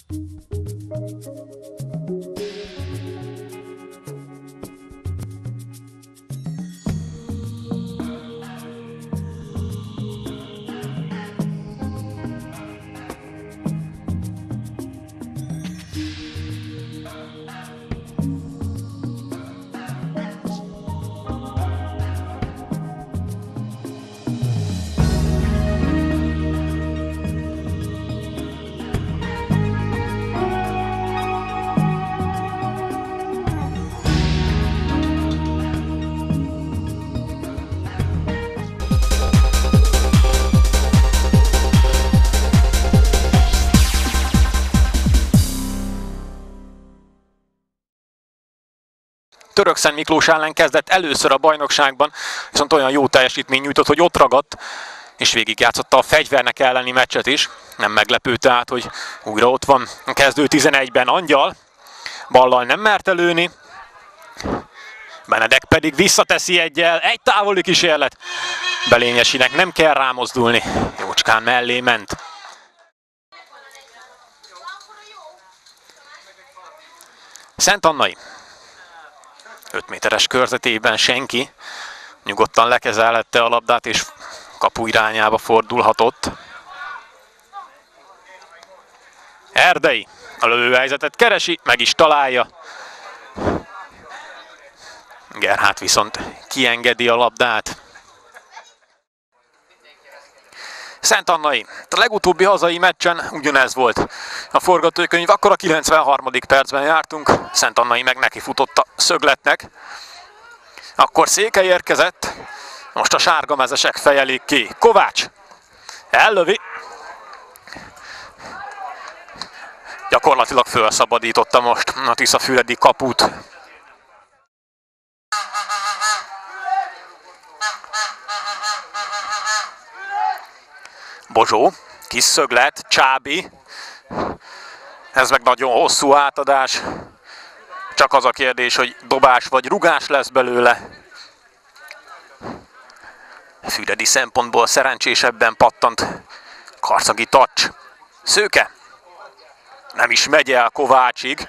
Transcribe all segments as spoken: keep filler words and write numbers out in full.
Törökszent Miklós ellen kezdett először a bajnokságban, viszont olyan jó teljesítmény nyújtott, hogy ott ragadt, és végigjátszotta a fegyvernek elleni meccset is. Nem meglepő tehát, hogy újra ott van a kezdő tizenegyben Angyal. Ballal nem merte lőni. Benedek pedig visszateszi egyel, egy távoli kísérlet. Belényesinek nem kell rámozdulni, jócskán mellé ment. Szentannai. öt méteres körzetében senki. Nyugodtan lekezelhette a labdát, és kapu irányába fordulhatott. Erdei a lövőhelyzetet keresi, meg is találja. Gerhát viszont kiengedi a labdát. Szentannai. A legutóbbi hazai meccsen ugyanez volt a forgatókönyv, akkor a kilencvenharmadik percben jártunk, Szentannai meg neki futott a szögletnek. Akkor Székely érkezett, most a sárgamezesek fejelik ki. Kovács ellövi. Gyakorlatilag felszabadította most a Tiszafüredi kaput. Bozsó, kis szöglet, Csábi. Ez meg nagyon hosszú átadás. Csak az a kérdés, hogy dobás vagy rugás lesz belőle. Füredi szempontból szerencsésebben pattant Karcagi Tacs. Szőke. Nem is megy el Kovácsig.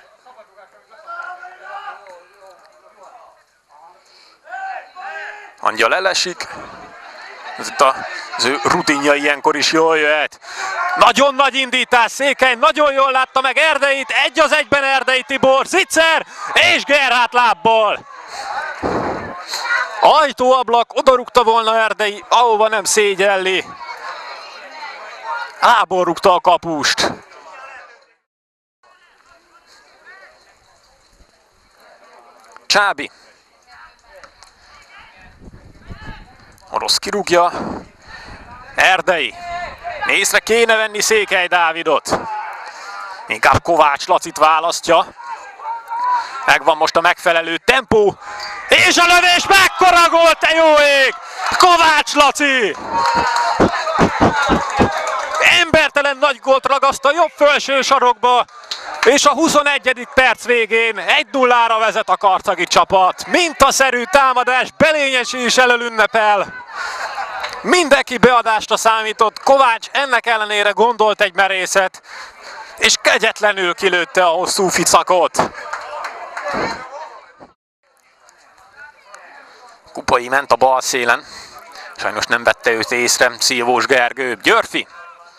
Angyal elesik. Ez itt az ő rutinja ilyenkor is jól jöhet. Nagyon nagy indítás, Székely nagyon jól látta meg Erdeit, egy az egyben Erdei Tibor, Zicser és Gerhát lábból. Ajtóablak, odarúgta volna Erdei, ahova nem szégyelli. Lából rúgta a kapust. Csábi. Orosz kirúgja. Erdei. Észre kéne venni Székely Dávidot. Inkább Kovács Lacit választja. Megvan most a megfelelő tempó. És a lövés mekkora gól, te jó ég! Kovács Laci! Embertelen nagy gólt ragaszt a jobb felső sarokba. És a huszonegyedik perc végén egy nullára vezet a karcagi csapat. Mintaszerű támadás, Belényesi is elölünnepel. Mindenki beadásra számított, Kovács ennek ellenére gondolt egy merészet, és kegyetlenül kilőtte a hosszú ficakot. Kupai ment a bal szélen, sajnos nem vette őt észre Szilvós Gergő. Györfi.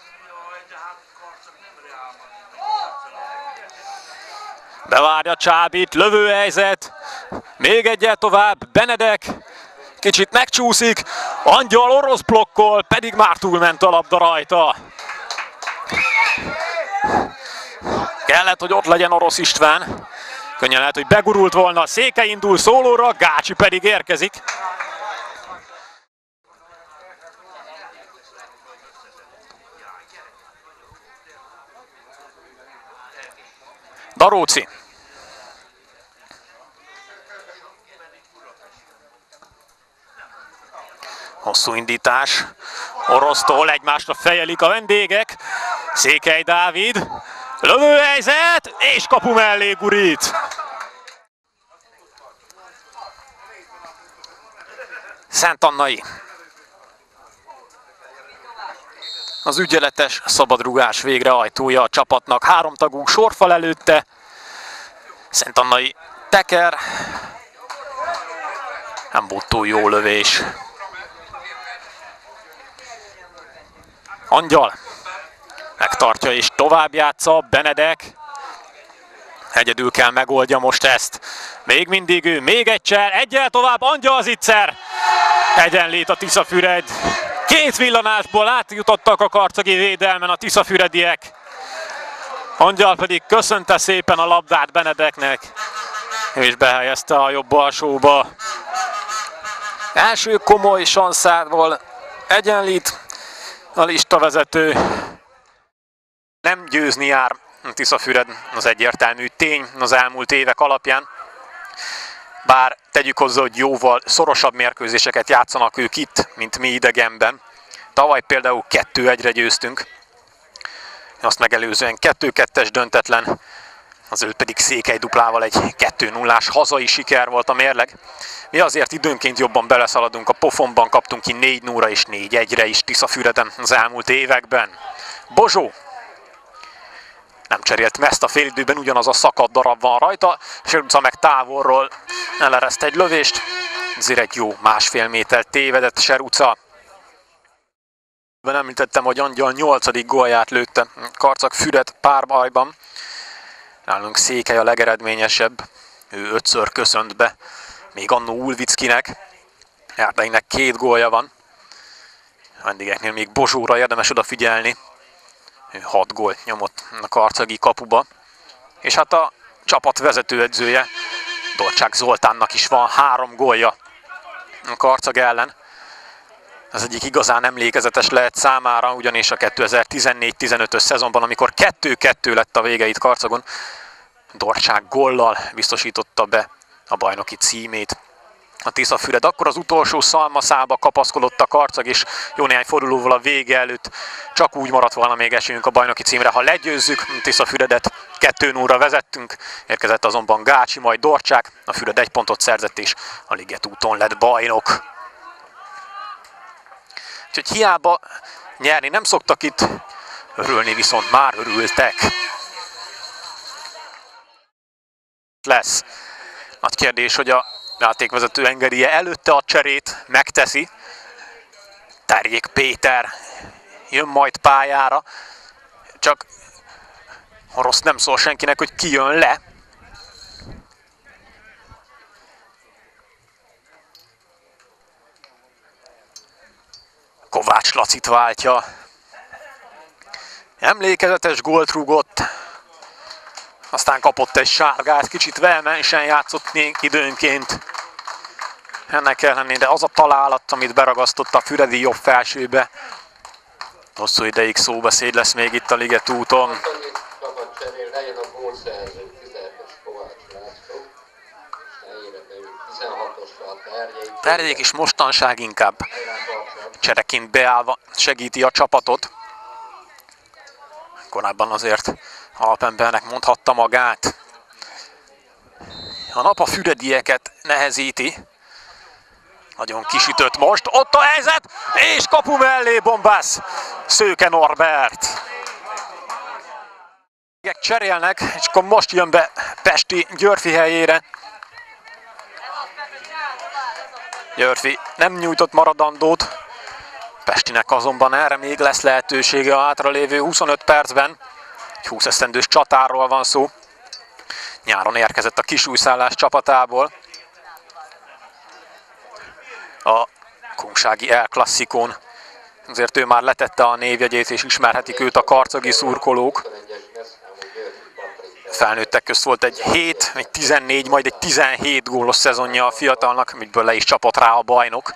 Bevárja Csábit, lövőhelyzet, még egyel tovább, Benedek, kicsit megcsúszik, Angyal orosz blokkol, pedig már túlment a labda rajta. Kellett, hogy ott legyen Orosz István, könnyen lehet, hogy begurult volna, Székely indul szólóra, Gácsi pedig érkezik. Daróci. Hosszú indítás. Orosztól egymásra fejelik a vendégek. Székely Dávid. Lövőhelyzet, és kapu mellé gurít. Szentannai. Az ügyeletes szabadrugás végrehajtója a csapatnak. Háromtagú sorfal előtte. Szentannai teker. Nem volt túl jó lövés. Angyal megtartja és tovább játsza. Benedek egyedül kell megoldja most ezt. Még mindig ő, még egyszer, egyel tovább, Angyal Zicser. Egyenlít a Tiszafüred. Két villanásból átjutottak a karcagi védelmen a tiszafürediek. Angyal pedig köszönte szépen a labdát Benedeknek, és behelyezte a jobb alsóba. Első komoly sanszából egyenlít a listavezető. Nem győzni jár Tiszafüred, az egyértelmű tény az elmúlt évek alapján. Bár tegyük hozzá, hogy jóval szorosabb mérkőzéseket játszanak ők itt, mint mi idegenben. Tavaly például kettő egyre győztünk, azt megelőzően kettő kettes döntetlen, az előtt pedig Székely duplával egy kettő nullás hazai siker volt a mérleg. Mi azért időnként jobban beleszaladunk, a pofonban kaptunk ki négy nulla és négy egyre is Tiszafüreden az elmúlt években. Bozsó nem cserélt meszt a félidőben, ugyanaz a szakadt darab van rajta, Seruca meg távolról elereszt egy lövést, ezért egy jó másfél méter tévedett Seruca. Említettem, hogy Angyal nyolcadik gólját lőtte Karcag-Füred párbajban. Nálunk Székely a legeredményesebb, ő ötször köszönt be, még annó Ulvickinek, Erdeinek két gólja van. A vendégeknél még Bozsóra érdemes odafigyelni, ő hat gólt nyomott a karcagi kapuba. És hát a csapat vezetőedzője, Dorcsák Zoltánnak is van három gólja a Karcag ellen. Az egyik igazán emlékezetes lehet számára, ugyanis a kétezer-tizennégy tizenötös szezonban, amikor kettő kettő lett a vége itt Karcagon, Dorcsák góllal biztosította be a bajnoki címét. A Tiszafüred akkor az utolsó szalmaszába kapaszkodott a Karcag, és jó néhány fordulóval a vége előtt csak úgy maradt volna még esélyünk a bajnoki címre, ha legyőzzük Tiszafüredet. kettő nulla vezettünk, érkezett azonban Gácsi, majd Dorcsák, a Füred egy pontot szerzett, és a ligetúton lett bajnok. Úgyhogy hiába nyerni nem szoktak itt, örülni viszont már örültek. Lesz. Nagy kérdés, hogy a játékvezető engedélye előtte a cserét megteszi. Terjék Péter jön majd pályára, csak rossz nem szól senkinek, hogy ki jön le. Kovács Lacit váltja. Emlékezetes gólt rúgott, aztán kapott egy sárgát, kicsit vehemensen játszott még időnként. Ennek ellenére az a találat, amit beragasztott a füredi jobb felsőbe, hosszú ideig szóbeszéd lesz még itt a ligetúton. Terjék is mostanság inkább csereként beállva segíti a csapatot. Korábban azért alapembernek mondhatta magát. A nap a füredieket nehezíti. Nagyon kisütött most, ott a helyzet, és kapu mellé bombász Szőke Norbert. Cserélnek, és akkor most jön be Pesti Györfi helyére. Györfi nem nyújtott maradandót, Pestinek azonban erre még lesz lehetősége a hátralévő huszonöt percben. Egy húsz esztendős csatárról van szó. Nyáron érkezett a kisújszállás csapatából. A kunsági El Classicón. Azért ő már letette a névjegyét, és ismerhetik őt a karcagi szurkolók. Felnőttek közt volt egy hét, egy tizennégy, majd egy tizenhét gólos szezonja a fiatalnak, amiből le is csapott rá a bajnok.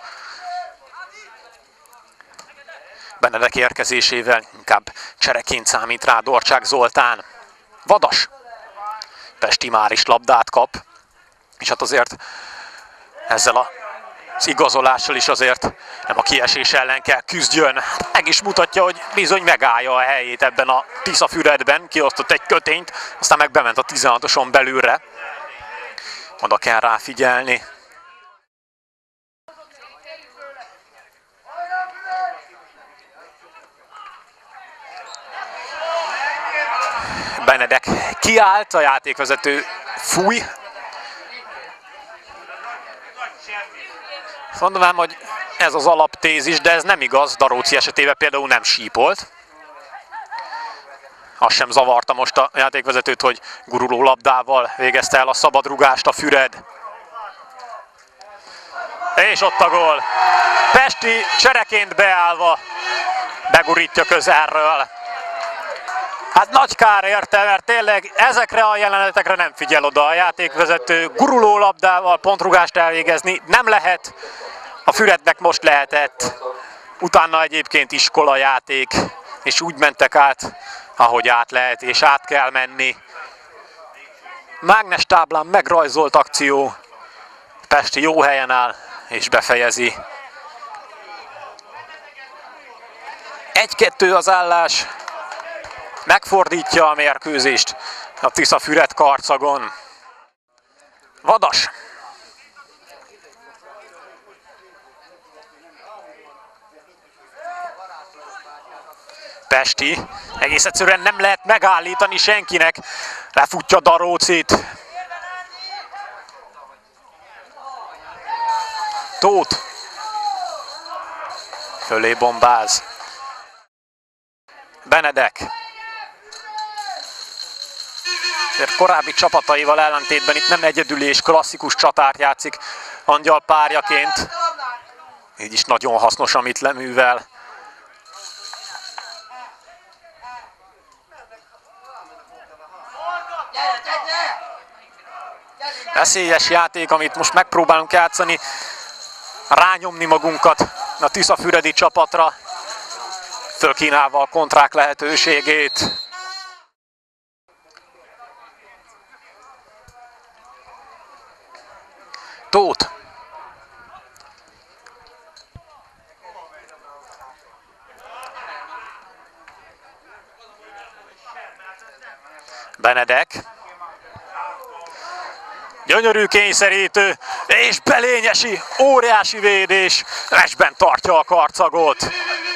Benedek érkezésével inkább csereként számít rá Dorcsák Zoltán. Vadas. Pesti már is labdát kap, és hát azért ezzel az igazolással is azért nem a kiesés ellen kell küzdjön. Meg is mutatja, hogy bizony megállja a helyét ebben a Tiszafüredben, kiosztott egy kötényt, aztán meg bement a tizenhatoson belülre. Oda kell rá figyelni. Benedek kiállt, a játékvezető fúj. Mondanám, hogy ez az alaptézis, de ez nem igaz. Daróci esetében például nem sípolt. Az sem zavarta most a játékvezetőt, hogy guruló labdával végezte el a szabadrugást a Füred. És ott a gól. Pesti csereként beállva begurítja közelről. Hát nagy kár érte, mert tényleg ezekre a jelenetekre nem figyel oda a játékvezető. Guruló labdával pontrugást elvégezni nem lehet. A Fürednek most lehetett. Utána egyébként iskolajáték, és úgy mentek át, ahogy át lehet, és át kell menni. Mágnes táblán megrajzolt akció. Pesti jó helyen áll, és befejezi. egy-kettő az állás. Megfordítja a mérkőzést a Tisza-Füred karcagon. Vadas. Pesti. Egész egyszerűen nem lehet megállítani senkinek. Lefutja Darócit. Tóth. Fölé bombáz. Benedek. Korábbi csapataival ellentétben itt nem egyedüli és klasszikus csatárt játszik Angyal párjaként. Így is nagyon hasznos, amit leművel. Veszélyes játék, amit most megpróbálunk játszani. Rányomni magunkat a Tisza-Füredi csapatra. Fölkínálva a kontrák lehetőségét. Tóth. Benedek. Gyönyörű kényszerítő, és Belényesi, óriási védés, meccsben tartja a karcagot.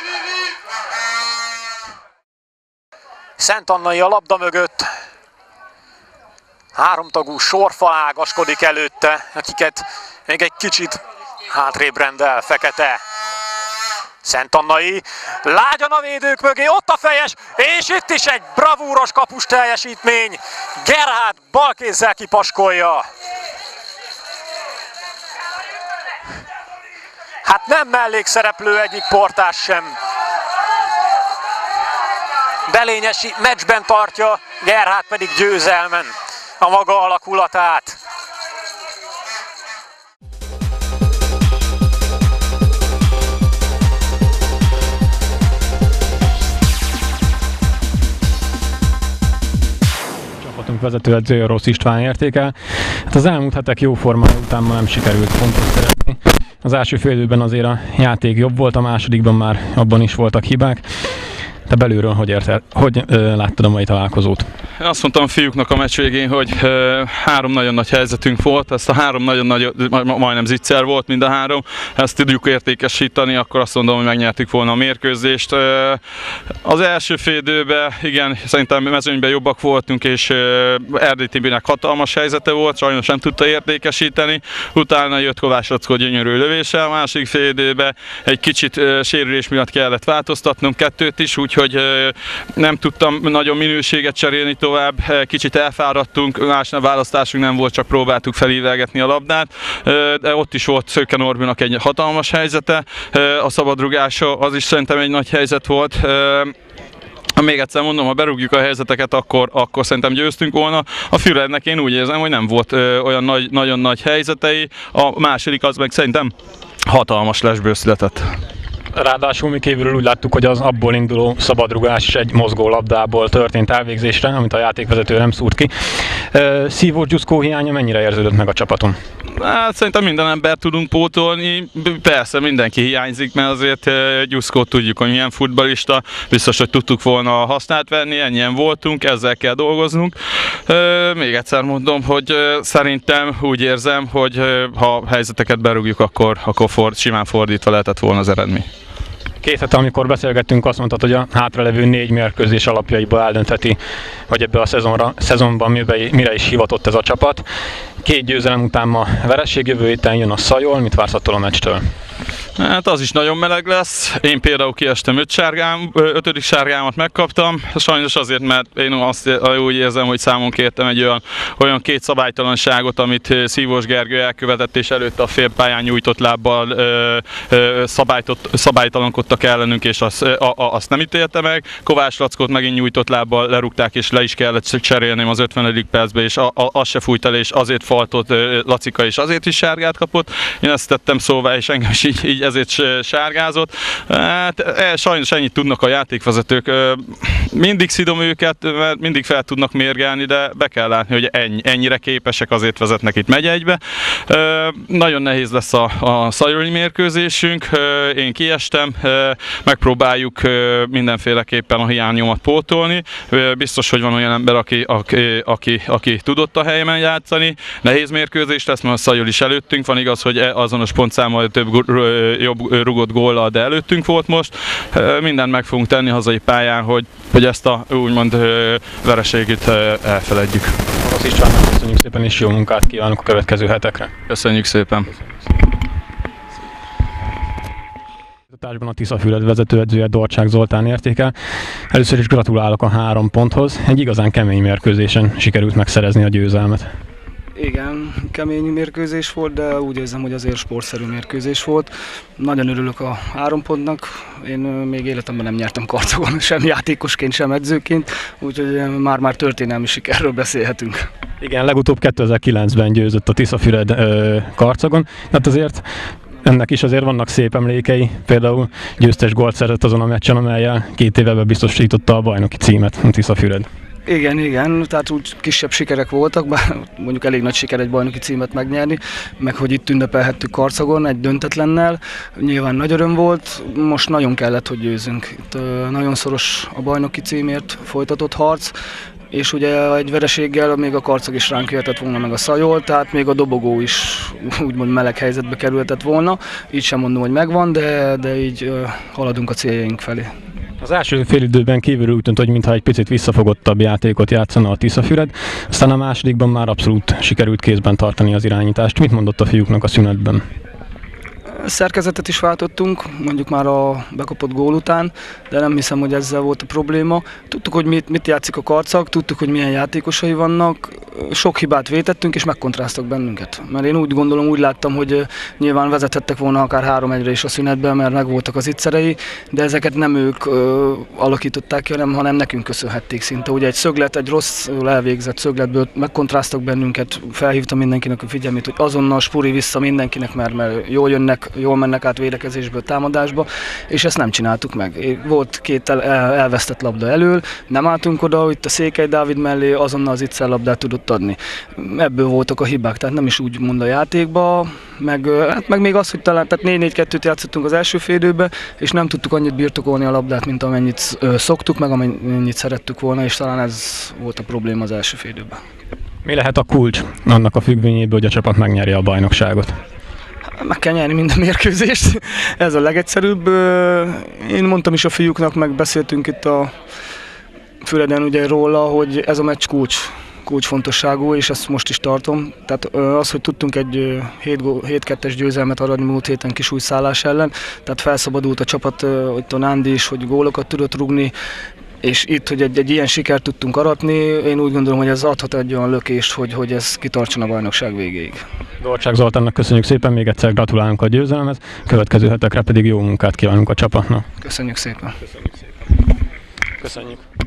Szentannai a labda mögött. Háromtagú sorfal ágaskodik előtte, akiket még egy kicsit hátrébb rendel Fekete. Szentannai, lágyan a védők mögé, ott a fejes, és itt is egy bravúros kapus teljesítmény. Gerhard balkézzel kipaskolja. Hát nem mellékszereplő egyik portás sem. Belényesi meccsben tartja, Gerhard pedig győzelmen a maga alakulatát. Csapatunk vezetőedzője Rossz István értékel. Hát az elmúlt hetek jó formája után ma nem sikerült pontot szerezni. Az első fél időben azért a játék jobb volt, a másodikban már abban is voltak hibák. Te belülről hogy, érte, hogy ö, láttad a mai találkozót? Én azt mondtam a fiúknak a meccs végén, hogy ö, három nagyon nagy helyzetünk volt, ezt a három nagyon nagy, majdnem zicser volt mind a három, ezt tudjuk értékesíteni, akkor azt mondom, hogy megnyertük volna a mérkőzést. Ö, az első fél időben, igen, szerintem mezőnyben jobbak voltunk, és ö, Erdély Tibinek hatalmas helyzete volt, sajnos nem tudta értékesíteni, utána jött Kovács Lackó gyönyörű lövése, a másik fél időben egy kicsit ö, sérülés miatt kellett változtatnom kettőt is, úgy hogy nem tudtam nagyon minőséget cserélni tovább, kicsit elfáradtunk, más választásunk nem volt, csak próbáltuk felívelgetni a labdát, de ott is volt Szöke Norbinak egy hatalmas helyzete, a szabadrugása az is szerintem egy nagy helyzet volt. Még egyszer mondom, ha berúgjuk a helyzeteket, akkor, akkor szerintem győztünk volna. A Fürednek én úgy érzem, hogy nem volt ö, olyan nagy, nagyon nagy helyzetei, a második az meg szerintem hatalmas lesből született. Ráadásul mi kívülről úgy láttuk, hogy az abból induló szabadrugás is egy mozgó labdából történt elvégzésre, amit a játékvezető nem szúrt ki. Szívós Gyuszkó hiánya mennyire érződött meg a csapaton? Hát szerintem minden embert tudunk pótolni, persze mindenki hiányzik, mert azért Gyuszkót tudjuk, hogy milyen futballista, biztos, hogy tudtuk volna használt venni, ennyien voltunk, ezzel kell dolgoznunk. Még egyszer mondom, hogy szerintem úgy érzem, hogy ha helyzeteket berúgjuk, akkor, akkor ford, simán fordítva lehetett volna az eredmény. Két hete, amikor beszélgettünk, azt mondtad, hogy a hátralevő négy mérkőzés alapjaiból eldöntheti, hogy ebbe a szezonra, szezonban mire is hivatott ez a csapat. Két győzelem után ma vereség, jövő héten jön a Szajol, mit vársz attól a meccstől? Hát az is nagyon meleg lesz. Én például kiestem öt sárgám, ötödik sárgámat megkaptam. Sajnos azért, mert én azt úgy érzem, hogy számon kértem egy olyan, olyan két szabálytalanságot, amit Szívós Gergő elkövetett, és előtte a félpályán nyújtott lábbal ö, ö, szabálytalankodtak ellenünk, és azt, a, a, azt nem ítélte meg. Kovács Lackót megint nyújtott lábbal lerúgták, és le is kellett cserélném az ötvenedik percben, és a, a, az se fújt el, és azért faltott Lacika, és azért is sárgát kapott. Én ezt tettem szóvá, és engem is így, így ezért sárgázott. Hát, sajnos ennyit tudnak a játékvezetők. Mindig szidom őket, mert mindig fel tudnak mérgelni, de be kell látni, hogy ennyi, ennyire képesek, azért vezetnek itt megyegybe. Nagyon nehéz lesz a, a szajoli mérkőzésünk. Én kiestem, megpróbáljuk mindenféleképpen a hiányomat pótolni. Biztos, hogy van olyan ember, aki, aki, aki, aki tudott a helyemen játszani. Nehéz mérkőzés lesz, mert a Szajol is előttünk van, igaz, hogy azonos pontszámmal több jobb rugott góllal, de előttünk volt most. Mindent meg fogunk tenni hazai pályán, hogy, hogy ezt a úgymond vereségét elfeledjük. Orosz Istvánnak köszönjük szépen, és jó munkát kívánok a következő hetekre. Köszönjük szépen. A Tiszafüred vezetőedzője Dorcsák Zoltán értékel. Először is gratulálok a három ponthoz. Egy igazán kemény mérkőzésen sikerült megszerezni a győzelmet. Igen, kemény mérkőzés volt, de úgy érzem, hogy azért sportszerű mérkőzés volt. Nagyon örülök a három pontnak. Én még életemben nem nyertem Karcagon, sem játékosként, sem edzőként, úgyhogy már-már történelmi sikerről beszélhetünk. Igen, legutóbb kétezer-kilencben győzött a Tiszafüred ö, Karcagon, hát azért ennek is azért vannak szép emlékei, például győztes gólt szerzett azon a meccsen, amellyel két éve biztosította a bajnoki címet a Tiszafüred. Igen, igen, tehát úgy kisebb sikerek voltak, bár mondjuk elég nagy siker egy bajnoki címet megnyerni, meg hogy itt ünnepelhettük Karcagon egy döntetlennel. Nyilván nagy öröm volt, most nagyon kellett, hogy győzünk. Itt nagyon szoros a bajnoki címért folytatott harc, és ugye egy vereséggel még a Karcag is ránk jöhetett volna, meg a Szajol, tehát még a dobogó is úgymond meleg helyzetbe kerülhetett volna. Így sem mondom, hogy megvan, de, de így haladunk a céljaink felé. Az első félidőben kívülről úgy tűnt, hogy mintha egy picit visszafogottabb játékot játszana a Tiszafüred, aztán a másodikban már abszolút sikerült kézben tartani az irányítást. Mit mondott a fiúknak a szünetben? Szerkezetet is váltottunk, mondjuk már a bekapott gól után, de nem hiszem, hogy ezzel volt a probléma. Tudtuk, hogy mit, mit játszik a Karcag, tudtuk, hogy milyen játékosai vannak, sok hibát vétettünk és megkontráztak bennünket. Mert én úgy gondolom, úgy láttam, hogy nyilván vezethettek volna akár három egyre is a szünetben, mert megvoltak az ittszerei, de ezeket nem ők ö, alakították ki, hanem, hanem nekünk köszönhették szinte. Ugye egy szöglet, egy rossz elvégzett szögletből megkontráztak bennünket, felhívtam mindenkinek a figyelmét, hogy azonnal spuri vissza mindenkinek, mert, mert jól jönnek, jól mennek át védekezésből támadásba, és ezt nem csináltuk meg. Volt két el, elvesztett labda elől, nem álltunk oda, itt a Székely Dávid mellé azonnal az ittszer labdát tudott adni. Ebből voltak a hibák, tehát nem is úgy mond a játékba, meg, hát meg még az, hogy talán tehát négy négy kettőt játszottunk az első félidőben, és nem tudtuk annyit birtokolni a labdát, mint amennyit ö, szoktuk, meg amennyit szerettük volna, és talán ez volt a probléma az első félidőben. Mi lehet a kulcs annak a függvényéből, hogy a csapat megnyerje a bajnokságot? Meg kell nyerni minden mérkőzést, ez a legegyszerűbb. Én mondtam is a fiúknak, meg beszéltünk itt a Füreden ugye róla, hogy ez a meccs kulcs, kulcsfontosságú, és ezt most is tartom. Tehát az, hogy tudtunk egy hét kettes győzelmet aradni múlt héten Kisújszállás ellen, tehát felszabadult a csapat, hogy a Nándi is, hogy gólokat tudott rúgni, és itt, hogy egy, egy ilyen sikert tudtunk aratni, én úgy gondolom, hogy ez adhat egy olyan lökést, hogy, hogy ez kitartson a bajnokság végéig. Dorcsák Zoltánnak köszönjük szépen, még egyszer gratulálunk a győzelemhez, következő hetekre pedig jó munkát kívánunk a csapatnak. Köszönjük szépen. Köszönjük szépen. Köszönjük.